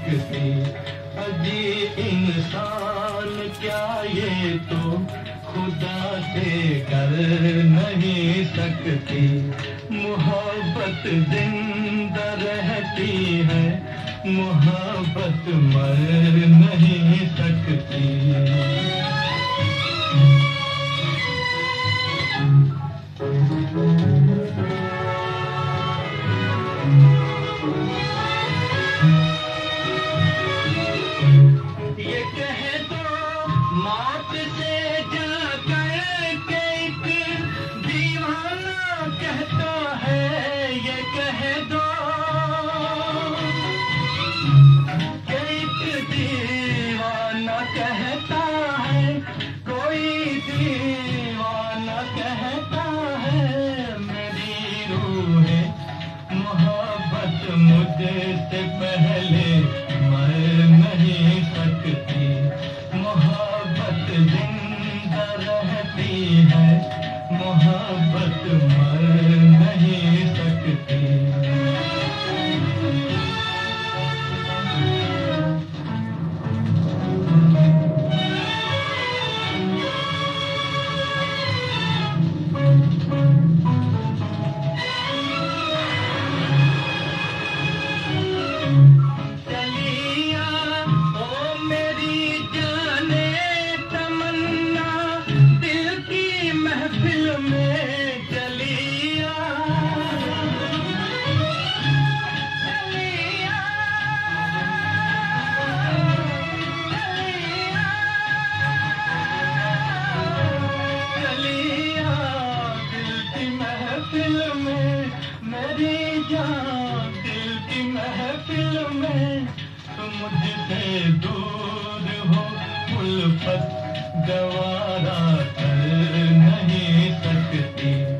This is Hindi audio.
सकती। अजी इंसान क्या ये तो खुदा से कर नहीं सकती। मोहब्बत जिंदा रहती है, मोहब्बत मर नहीं सकती। ये कह दो मौत से जाकर के एक दीवाना कहता है। ये कह दो कि एक दीवाना कहता है, कोई दीवाना कहता है। मेरी रूह मोहब्बत मुझसे पहले मर नहीं सकती। मोहब्बत जिंदा रहती है, मोहब्बत मर नहीं सकती। चलिया ओ मेरी जाने तमन्ना, दिल की महफिल में चलिया। चलिया चलिया दिल की महफिल में, मेरी जान दिल की महफिल में। तुम मुझसे दूर हो, उल्फत गवारा कर नहीं सकती।